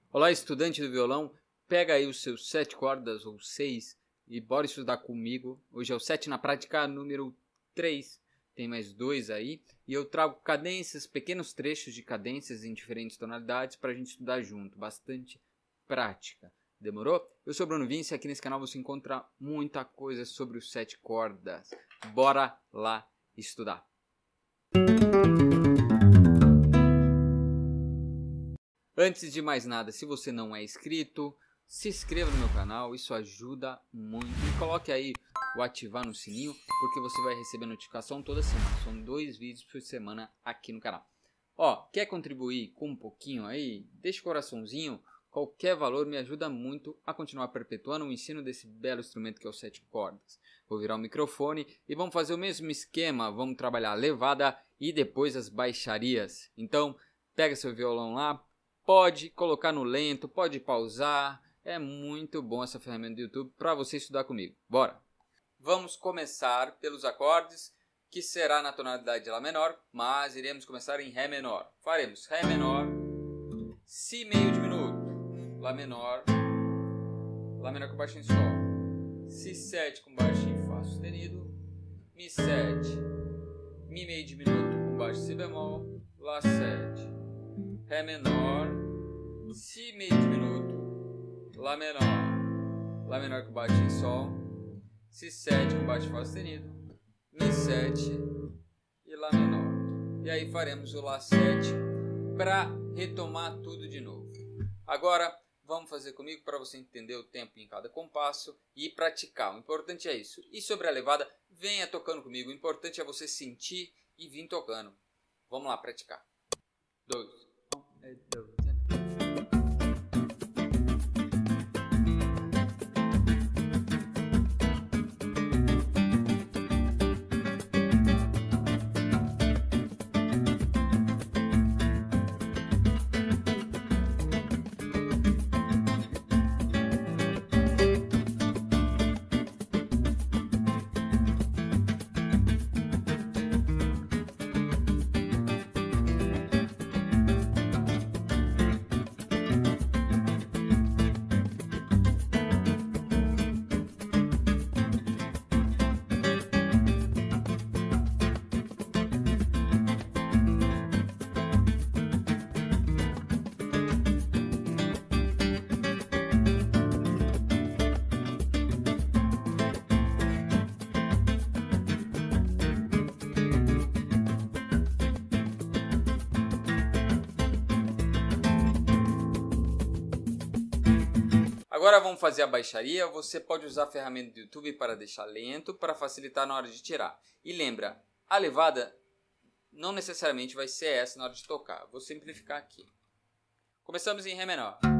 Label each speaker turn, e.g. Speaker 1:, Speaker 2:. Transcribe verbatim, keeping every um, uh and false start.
Speaker 1: Olá, estudante do violão, pega aí os seus sete cordas ou seis e bora estudar comigo. Hoje é o sete na prática número três, tem mais dois aí. E eu trago cadências, pequenos trechos de cadências em diferentes tonalidades para a gente estudar junto, bastante prática. Demorou? Eu sou Bruno Vince e aqui nesse canal você encontra muita coisa sobre os sete cordas. Bora lá estudar! Antes de mais nada, se você não é inscrito, se inscreva no meu canal, isso ajuda muito. E coloque aí o ativar no sininho, porque você vai receber notificação toda semana. São dois vídeos por semana aqui no canal. Ó, quer contribuir com um pouquinho aí? Deixa o coraçãozinho, qualquer valor me ajuda muito a continuar perpetuando o ensino desse belo instrumento que é o sete cordas. Vou virar o microfone e vamos fazer o mesmo esquema, vamos trabalhar a levada e depois as baixarias. Então, pega seu violão lá. Pode colocar no lento, pode pausar, é muito bom essa ferramenta do YouTube para você estudar comigo. Bora! Vamos começar pelos acordes, que será na tonalidade de Lá menor, mas iremos começar em Ré menor. Faremos Ré menor, Si meio diminuto, Lá menor, Lá menor com baixo em Sol, Si sete com baixo em Fá sustenido, Mi sete, Mi meio diminuto com baixo Si bemol, Lá sete. Ré menor, Si meio diminuto, Lá menor, Lá menor com baixo em Sol, Si sete com baixo em Fá sustenido, Mi sete e Lá menor. E aí faremos o Lá sete para retomar tudo de novo. Agora vamos fazer comigo para você entender o tempo em cada compasso e praticar. O importante é isso. E sobre a levada, venha tocando comigo. O importante é você sentir e vir tocando. Vamos lá praticar. Dois. Agora vamos fazer a baixaria. Você pode usar a ferramenta do YouTube para deixar lento, para facilitar na hora de tirar. E lembra, a levada não necessariamente vai ser essa na hora de tocar. Vou simplificar aqui. Começamos em Ré menor.